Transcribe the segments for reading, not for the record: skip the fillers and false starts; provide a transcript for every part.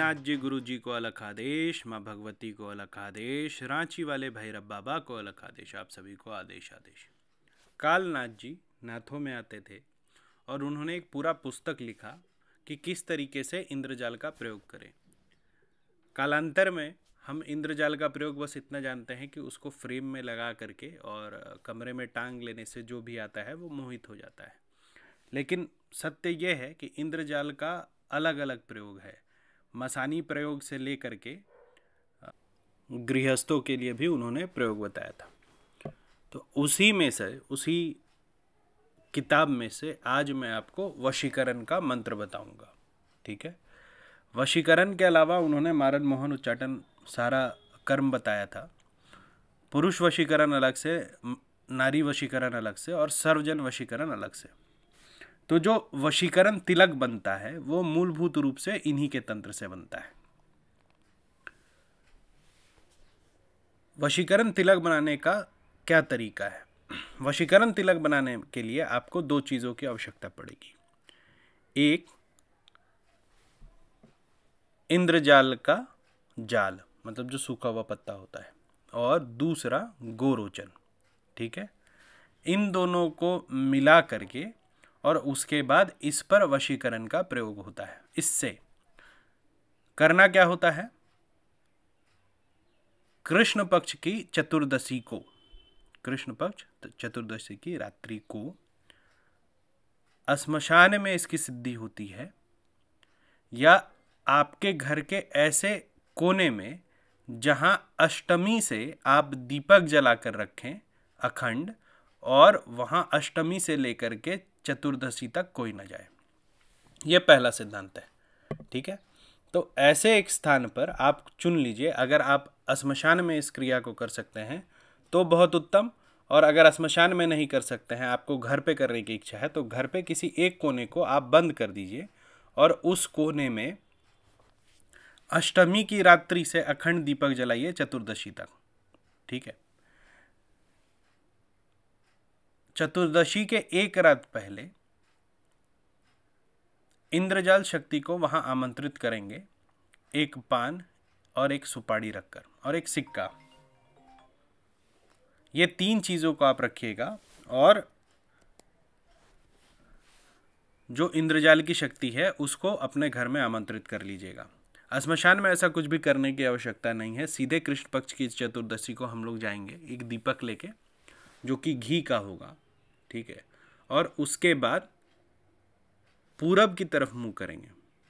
कालनाथ जी गुरु जी को अलग आदेश, माँ भगवती को अलग आदेश, रांची वाले भैरव बाबा को अलग आदेश, आप सभी को आदेश आदेश। कालनाथ जी नाथों में आते थे और उन्होंने एक पूरा पुस्तक लिखा कि किस तरीके से इंद्रजाल का प्रयोग करें। कालांतर में हम इंद्रजाल का प्रयोग बस इतना जानते हैं कि उसको फ्रेम में लगा करके और कमरे में टांग लेने से जो भी आता है वो मोहित हो जाता है। लेकिन सत्य ये है कि इंद्रजाल का अलग अलग प्रयोग है। मसानी प्रयोग से लेकर के गृहस्थों के लिए भी उन्होंने प्रयोग बताया था। तो उसी में से, उसी किताब में से आज मैं आपको वशीकरण का मंत्र बताऊंगा। ठीक है। वशीकरण के अलावा उन्होंने मारण मोहन उच्चाटन सारा कर्म बताया था। पुरुष वशीकरण अलग से, नारी वशीकरण अलग से और सर्वजन वशीकरण अलग से। तो जो वशीकरण तिलक बनता है वो मूलभूत रूप से इन्हीं के तंत्र से बनता है। वशीकरण तिलक बनाने का क्या तरीका है? वशीकरण तिलक बनाने के लिए आपको दो चीजों की आवश्यकता पड़ेगी। एक, इंद्रजाल का जाल, मतलब जो सूखा हुआ पत्ता होता है, और दूसरा गोरोचन। ठीक है। इन दोनों को मिला करके और उसके बाद इस पर वशीकरण का प्रयोग होता है। इससे करना क्या होता है? कृष्ण पक्ष की चतुर्दशी को, कृष्ण पक्ष चतुर्दशी की रात्रि को श्मशान में इसकी सिद्धि होती है, या आपके घर के ऐसे कोने में जहां अष्टमी से आप दीपक जलाकर रखें अखंड, और वहां अष्टमी से लेकर के चतुर्दशी तक कोई न जाए। यह पहला सिद्धांत है। ठीक है। तो ऐसे एक स्थान पर आप चुन लीजिए। अगर आप श्मशान में इस क्रिया को कर सकते हैं तो बहुत उत्तम, और अगर श्मशान में नहीं कर सकते हैं, आपको घर पे करने की इच्छा है, तो घर पे किसी एक कोने को आप बंद कर दीजिए और उस कोने में अष्टमी की रात्रि से अखंड दीपक जलाइए चतुर्दशी तक। ठीक है। चतुर्दशी के एक रात पहले इंद्रजाल शक्ति को वहां आमंत्रित करेंगे, एक पान और एक सुपारी रखकर और एक सिक्का। ये तीन चीजों को आप रखिएगा और जो इंद्रजाल की शक्ति है उसको अपने घर में आमंत्रित कर लीजिएगा। श्मशान में ऐसा कुछ भी करने की आवश्यकता नहीं है। सीधे कृष्ण पक्ष की चतुर्दशी को हम लोग जाएंगे एक दीपक लेके, जो कि घी का होगा। ठीक है। और उसके बाद पूरब की तरफ मुंह करेंगे,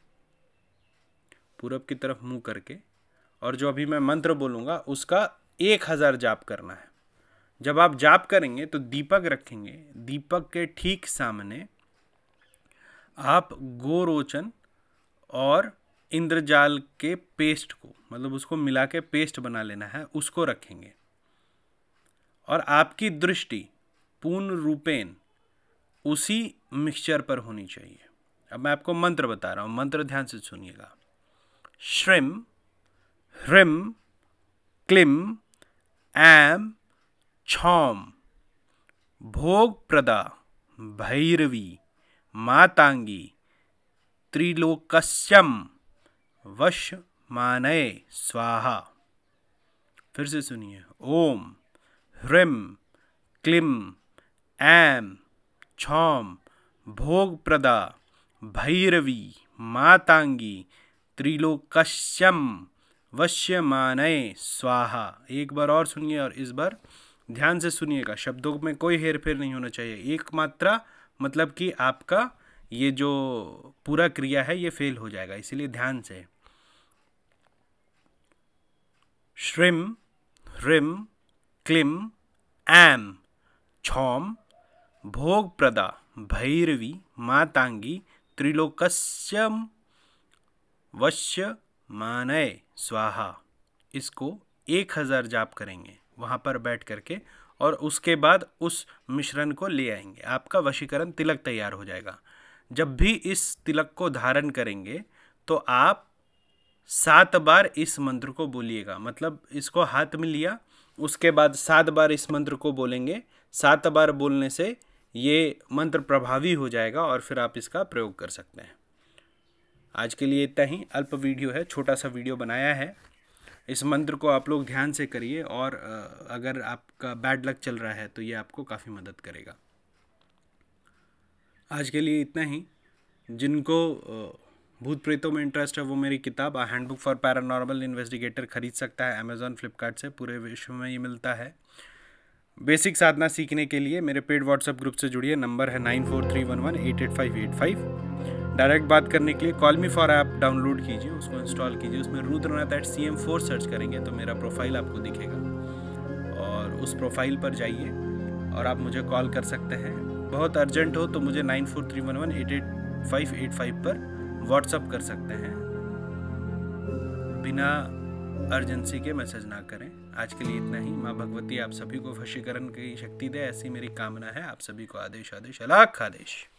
पूरब की तरफ मुंह करके, और जो अभी मैं मंत्र बोलूंगा उसका 1000 जाप करना है। जब आप जाप करेंगे तो दीपक रखेंगे, दीपक के ठीक सामने आप गोरोचन और इंद्रजाल के पेस्ट को, मतलब उसको मिला के पेस्ट बना लेना है, उसको रखेंगे। और आपकी दृष्टि पूर्ण रूपेण उसी मिक्सचर पर होनी चाहिए। अब मैं आपको मंत्र बता रहा हूं, मंत्र ध्यान से सुनिएगा। श्रीम ह्रीम क्लीम ऐम छौम भोग प्रदा भैरवी मातांगी त्रिलोकस्यम वश मानय स्वाहा। फिर से सुनिए। ओम ह्रीम क्लीम ऐम छौम भोग प्रदा भैरवी मातांगी त्रिलोकस्यम वश्यमानय स्वाहा। एक बार और सुनिए और इस बार ध्यान से सुनिएगा। शब्दों में कोई हेरफेर नहीं होना चाहिए। एक मात्रा मतलब कि आपका ये जो पूरा क्रिया है ये फेल हो जाएगा, इसीलिए ध्यान से। श्रीम ह्रीम क्लीम ऐम छौम भोग प्रदा भैरवी मातांगी त्रिलोकस्यम वश्य मानय स्वाहा। इसको 1000 जाप करेंगे वहां पर बैठ करके, और उसके बाद उस मिश्रण को ले आएंगे। आपका वशीकरण तिलक तैयार हो जाएगा। जब भी इस तिलक को धारण करेंगे तो आप 7 बार इस मंत्र को बोलिएगा। मतलब इसको हाथ में लिया, उसके बाद 7 बार इस मंत्र को बोलेंगे। 7 बार बोलने से ये मंत्र प्रभावी हो जाएगा और फिर आप इसका प्रयोग कर सकते हैं। आज के लिए इतना ही, अल्प वीडियो है, छोटा सा वीडियो बनाया है। इस मंत्र को आप लोग ध्यान से करिए और अगर आपका बैड लक चल रहा है तो ये आपको काफ़ी मदद करेगा। आज के लिए इतना ही। जिनको भूत प्रेतों में इंटरेस्ट है वो मेरी किताब हैंडबुक फॉर पैरानॉर्मल इन्वेस्टिगेटर खरीद सकता है अमेज़ॉन फ्लिपकार्ट से। पूरे विश्व में ये मिलता है। बेसिक साधना सीखने के लिए मेरे पेड व्हाट्सएप ग्रुप से जुड़िए। नंबर है 9431188585। डायरेक्ट बात करने के लिए call me for app download कीजिए, उसको इंस्टॉल कीजिए। उसमें rudranath@cm4 सर्च करेंगे तो मेरा प्रोफाइल आपको दिखेगा और उस प्रोफाइल पर जाइए और आप मुझे कॉल कर सकते हैं। बहुत अर्जेंट हो तो मुझे 9431188585 पर व्हाट्सअप कर सकते हैं। बिना अर्जेंसी के मैसेज ना करें। आज के लिए इतना ही। माँ भगवती आप सभी को वशीकरण की शक्ति दे, ऐसी मेरी कामना है। आप सभी को आदेश आदेश, अलख आदेश।